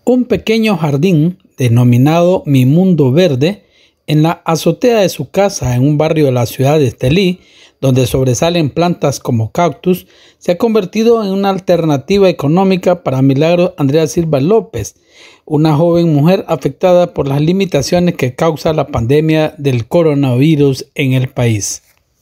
Un pequeño jardín denominado Mi Mundo Verde en la azotea de su casa en un barrio de la ciudad de Estelí, donde sobresalen plantas como cactus, se ha convertido en una alternativa económica para Milagros Andrea Silva López, una joven mujer afectada por las limitaciones que causa la pandemia del coronavirus en el país.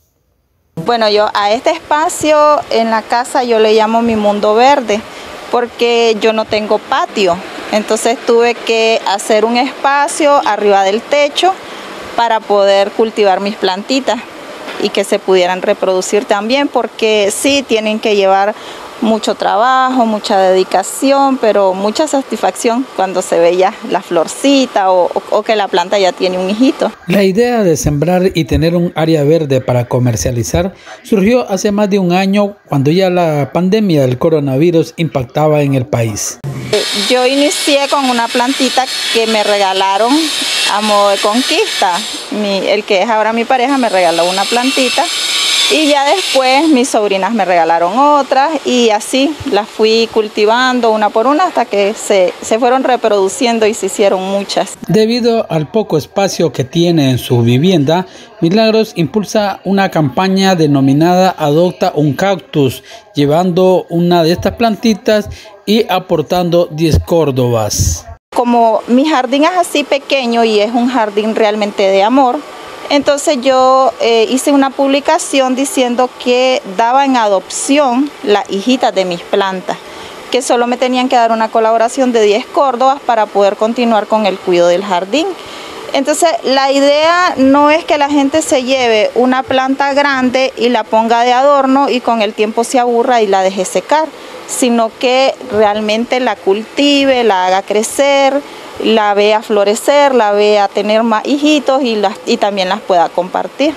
Bueno, yo a este espacio en la casa yo le llamo Mi Mundo Verde porque yo no tengo patio, entonces tuve que hacer un espacio arriba del techo para poder cultivar mis plantitas y que se pudieran reproducir también, porque sí tienen que llevar mucho trabajo, mucha dedicación, pero mucha satisfacción cuando se ve ya la florcita o que la planta ya tiene un hijito. La idea de sembrar y tener un área verde para comercializar surgió hace más de un año, cuando ya la pandemia del coronavirus impactaba en el país. Yo inicié con una plantita que me regalaron a modo de conquista. El que es ahora mi pareja me regaló una plantita y ya después mis sobrinas me regalaron otras y así las fui cultivando una por una hasta que se fueron reproduciendo y se hicieron muchas. Debido al poco espacio que tiene en su vivienda, Milagros impulsa una campaña denominada Adopta un Cactus, llevando una de estas plantitas y aportando 10 córdobas. Como mi jardín es así pequeño y es un jardín realmente de amor, entonces yo hice una publicación diciendo que daba en adopción las hijitas de mis plantas, que solo me tenían que dar una colaboración de 10 córdobas para poder continuar con el cuidado del jardín. Entonces la idea no es que la gente se lleve una planta grande y la ponga de adorno y con el tiempo se aburra y la deje secar, sino que realmente la cultive, la haga crecer, la vea florecer, la vea tener más hijitos y también las pueda compartir.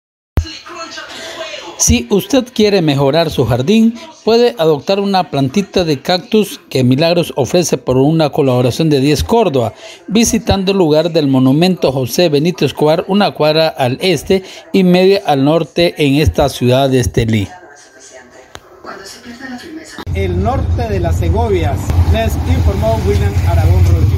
Si usted quiere mejorar su jardín, puede adoptar una plantita de cactus que Milagros ofrece por una colaboración de 10 córdobas, visitando el lugar del monumento José Benito Escobar, una cuadra al este y media al norte en esta ciudad de Estelí. El norte de las Segovias, les informó William Aragón Rodríguez.